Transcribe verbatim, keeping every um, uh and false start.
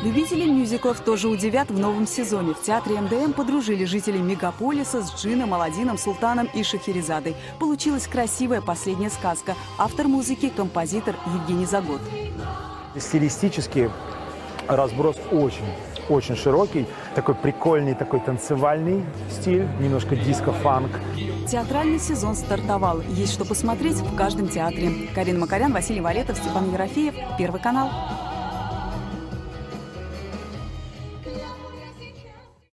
Любителей мюзиклов тоже удивят в новом сезоне. В театре эм дэ эм подружили жителей мегаполиса с Джином, Аладдином, Султаном и Шахерезадой. Получилась красивая последняя сказка. Автор музыки – композитор Евгений Загот. Стилистически разброс очень, очень широкий. Такой прикольный, такой танцевальный стиль, немножко диско-фанк. Театральный сезон стартовал. Есть что посмотреть в каждом театре. Карина Макарян, Василий Валетов, Степан Ерофеев. Первый канал.